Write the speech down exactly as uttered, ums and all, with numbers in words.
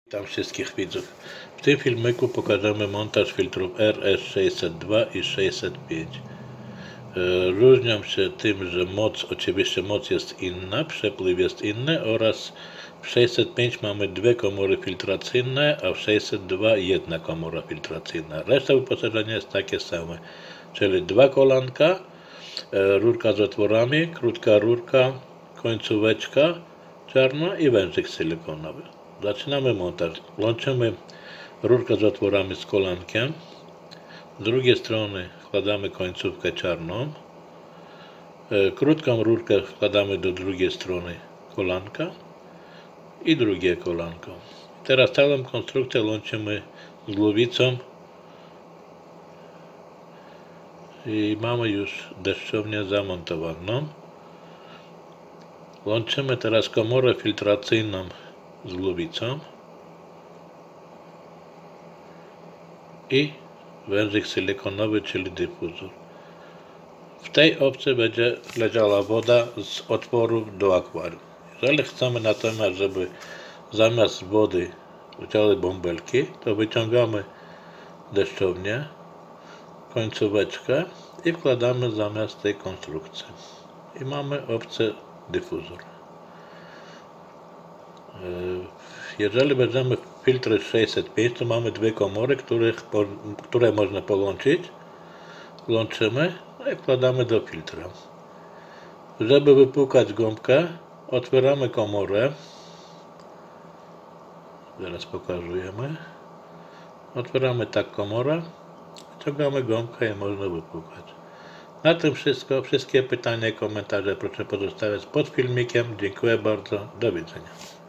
Witam wszystkich widzów. W tym filmiku pokażemy montaż filtrów R S sześćset dwa i sześćset pięć. Różnią się tym, że moc, oczywiście moc jest inna, przepływ jest inny oraz w sześćset pięć mamy dwie komory filtracyjne, a w sześćset dwa jedna komora filtracyjna. Reszta wyposażenia jest takie same, czyli dwa kolanka, rurka z otworami, krótka rurka, końcóweczka czarna i wężyk silikonowy. Zaczynamy montaż. Łączymy rurkę z otworami z kolankiem. Z drugiej strony wkładamy końcówkę czarną. Krótką rurkę wkładamy do drugiej strony kolanka i drugie kolanko. Teraz całą konstrukcję łączymy z głowicą i mamy już deszczownię zamontowaną. Łączymy teraz komorę filtracyjną z głowicą i wężyk silikonowy, czyli dyfuzor. W tej opcji będzie leciała woda z otworów do akwarium. Jeżeli chcemy natomiast, żeby zamiast wody leciały bąbelki, to wyciągamy deszczownię, końcóweczkę i wkładamy zamiast tej konstrukcji. I mamy opcję dyfuzor. Jeżeli weźmiemy filtry sześćset pięć, to mamy dwie komory, których, które można połączyć. Łączymy i wkładamy do filtra. Żeby wypłukać gąbkę, otwieramy komorę. Zaraz pokażemy. Otwieramy tak komorę, wciągamy gąbkę i można wypłukać. Na tym wszystko. Wszystkie pytania i komentarze proszę pozostawiać pod filmikiem. Dziękuję bardzo. Do widzenia.